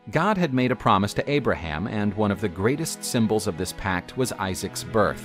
God had made a promise to Abraham, and one of the greatest symbols of this pact was Isaac's birth.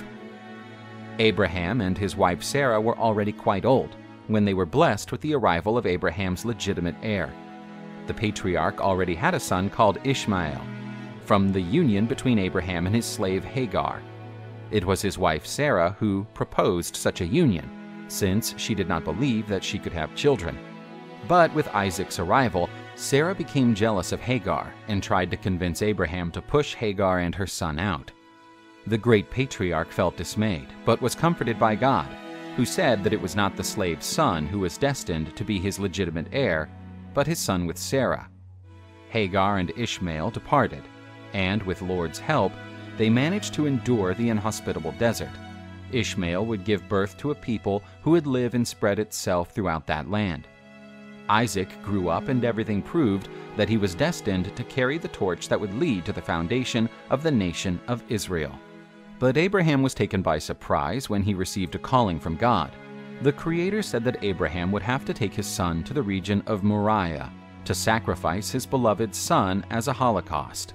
Abraham and his wife Sarah were already quite old when they were blessed with the arrival of Abraham's legitimate heir. The patriarch already had a son called Ishmael, from the union between Abraham and his slave Hagar. It was his wife Sarah who proposed such a union, since she did not believe that she could have children. But with Isaac's arrival, Sarah became jealous of Hagar and tried to convince Abraham to push Hagar and her son out. The great patriarch felt dismayed, but was comforted by God, who said that it was not the slave's son who was destined to be his legitimate heir, but his son with Sarah. Hagar and Ishmael departed, and with Lord's help, they managed to endure the inhospitable desert. Ishmael would give birth to a people who would live and spread itself throughout that land. Isaac grew up, and everything proved that he was destined to carry the torch that would lead to the foundation of the nation of Israel. But Abraham was taken by surprise when he received a calling from God. The Creator said that Abraham would have to take his son to the region of Moriah to sacrifice his beloved son as a holocaust.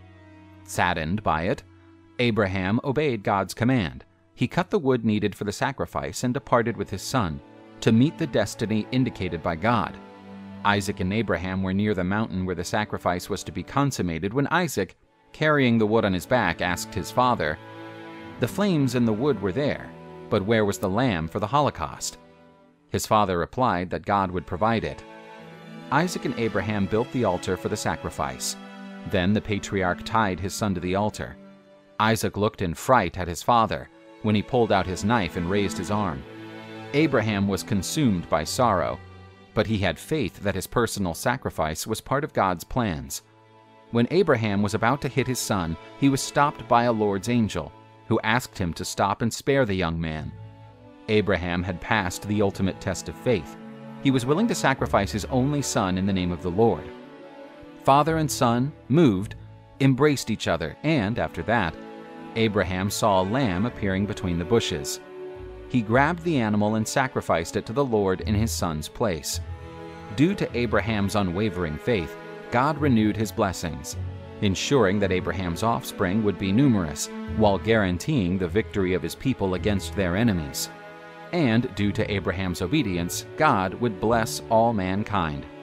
Saddened by it, Abraham obeyed God's command. He cut the wood needed for the sacrifice and departed with his son to meet the destiny indicated by God. Isaac and Abraham were near the mountain where the sacrifice was to be consummated when Isaac, carrying the wood on his back, asked his father, "The flames and the wood were there, but where was the lamb for the holocaust?" His father replied that God would provide it. Isaac and Abraham built the altar for the sacrifice. Then the patriarch tied his son to the altar. Isaac looked in fright at his father when he pulled out his knife and raised his arm. Abraham was consumed by sorrow, but he had faith that his personal sacrifice was part of God's plans. When Abraham was about to hit his son, he was stopped by a Lord's angel, who asked him to stop and spare the young man. Abraham had passed the ultimate test of faith. He was willing to sacrifice his only son in the name of the Lord. Father and son, moved, embraced each other, and after that, Abraham saw a lamb appearing between the bushes. He grabbed the animal and sacrificed it to the Lord in his son's place. Due to Abraham's unwavering faith, God renewed his blessings, ensuring that Abraham's offspring would be numerous, while guaranteeing the victory of his people against their enemies. And due to Abraham's obedience, God would bless all mankind.